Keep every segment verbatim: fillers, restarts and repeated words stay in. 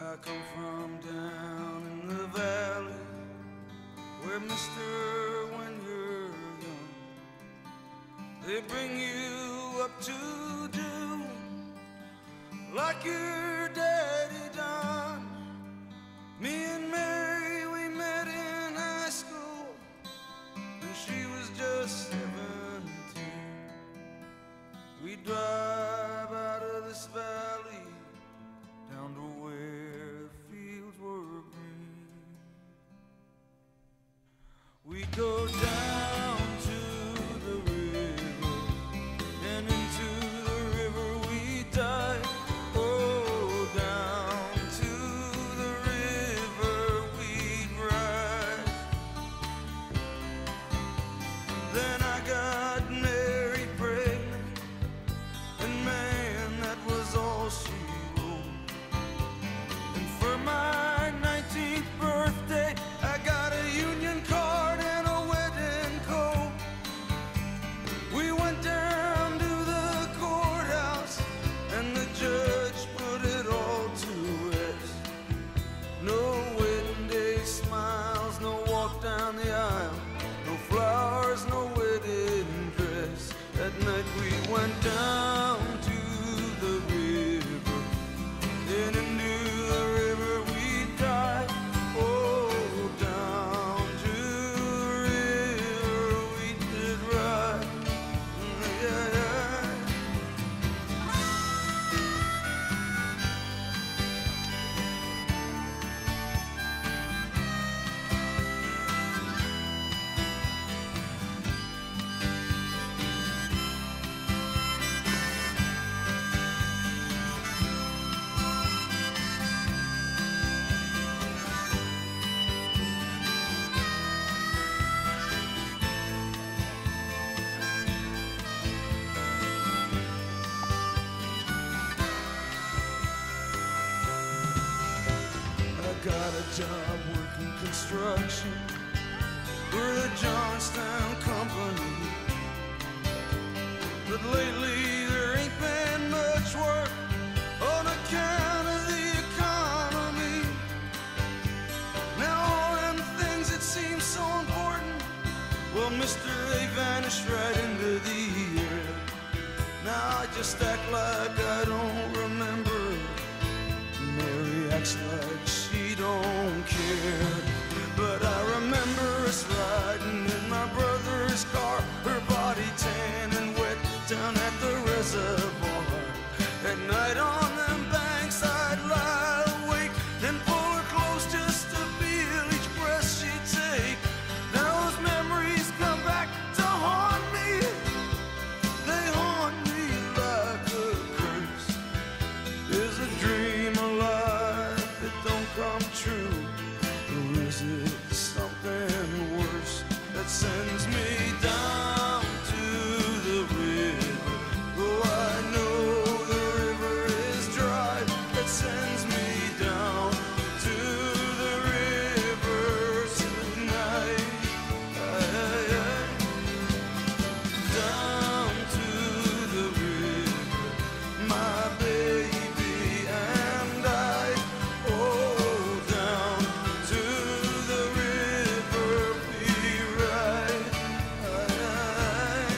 I come from down in the valley, where mister, when you're young, they bring you up to do like your daddy done. Me and Mary, we met in high school when she was just seventeen. We drive out of this valley down to where fields were green. We go down to the river, and into the river we dive. Oh, down to the river we'd ride. Then I got Mary pregnant, and man, that was all she wrote. And for my nineteenth birthday, I got a union card and a wedding coat. We went down to the courthouse, and the judge put it all to rest. No wedding day smiles, no walk down the aisle, no flowers, no wedding dress. That night we went down to the river, and into the river we dive. Oh, down to the river we did ride. Yeah, yeah. I got a job working construction for the Johnstown Company, but lately there ain't been much work on account of the economy. Now all them things that seem so important, well, mister, they vanished right into the air. Now I just act like I don't remember. Mary acts like she don't care. But I remember us riding in my brother's car, her body tan and wet down at the reservoir. At night on them banks I'd lie awake and pull her close just to feel each breath she'd take. Now those memories come back to haunt me. They haunt me like a curse. Is a dream alive that don't come true, or is it something worse that sends me down to the river? Oh, I know the river is dry, that sends me down to the river tonight. Aye, aye, aye. Down to the river, my baby and I. Oh, down to the river we ride. Aye,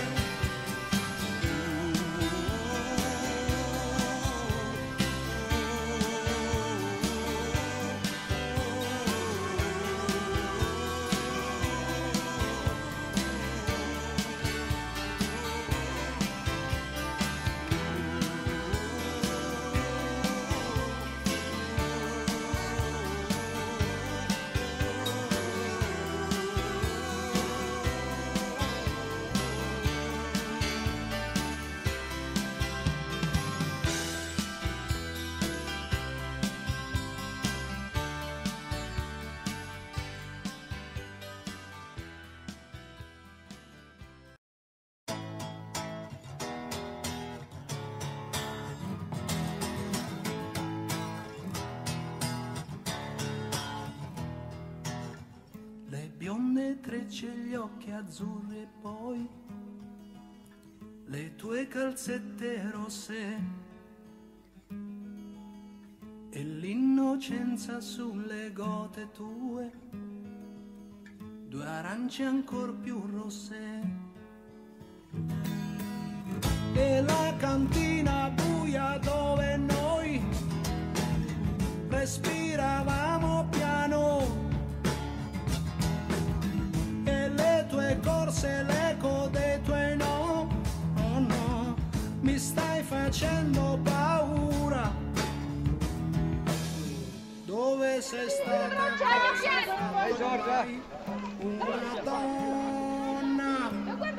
Le bionde trecce, gli occhi azzurri e poi le tue calzette rosse e l'inno innocenza sulle gote tue, due arance ancor più rosse. E la cantina buia dove noi respiravamo piano, e le tue corse, l'eco dei tuoi no, oh no, mi stai facendo paura. Dove sei stata? Ehi Giorgia! Una donna,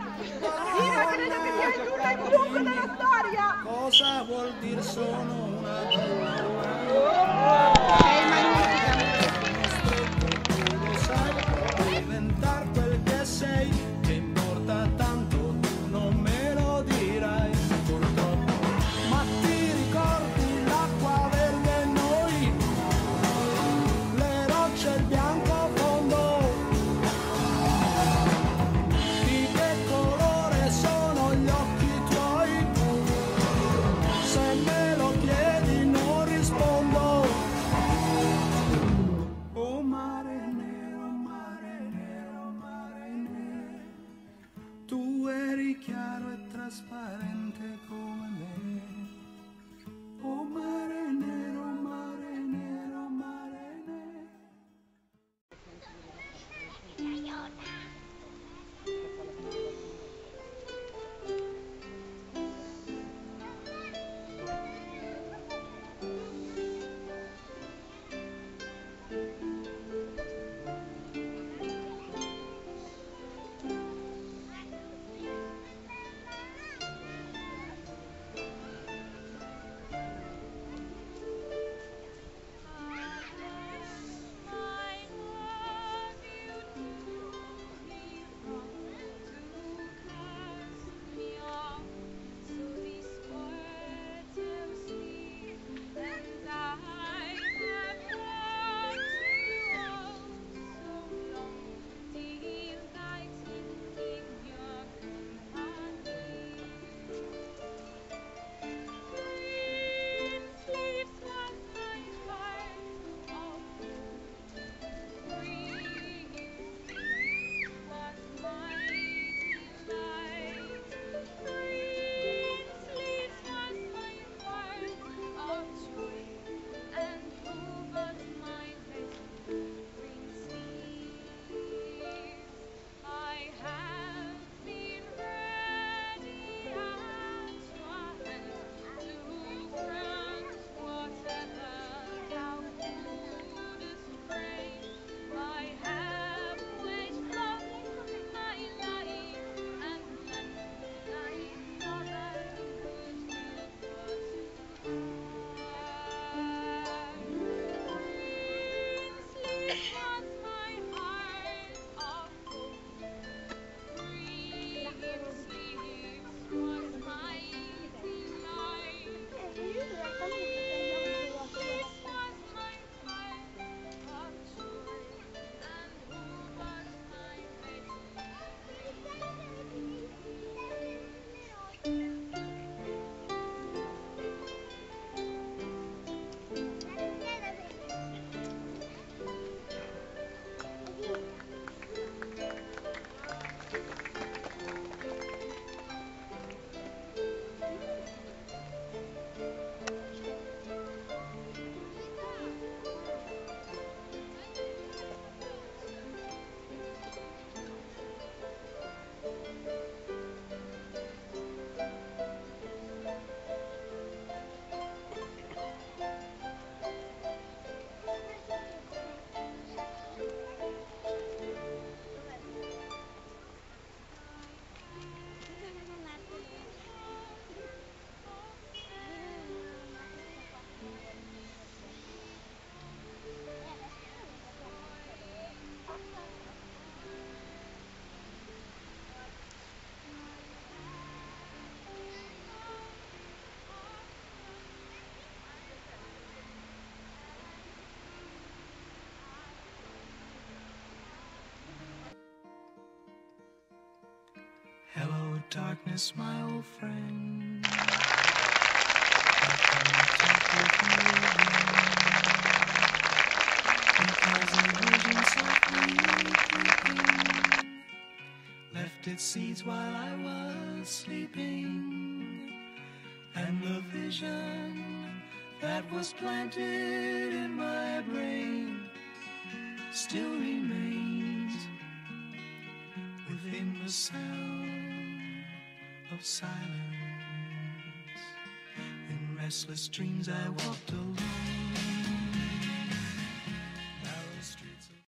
della storia! cosa vuol dire sono una donna? Sei magnifica! Tu lo sai, diventar quel che sei, che importa tanto, tu non me lo dirai purtroppo. Ma ti ricordi l'acqua verde e noi, le rocce, il bianco fondo? Di che colore sono gli occhi tuoi? Se me lo chiedi non rispondo. Oh mare nero, mare nero, mare nero, tu eri chiaro e trasparente come me. Oh mare nero, mare nero, mare nero. Hello, darkness, my old friend. I've come to talk with you again. planted seeds while I was sleeping, and the vision that was planted in my brain still remains within the sound of silence. In restless dreams I walked alone.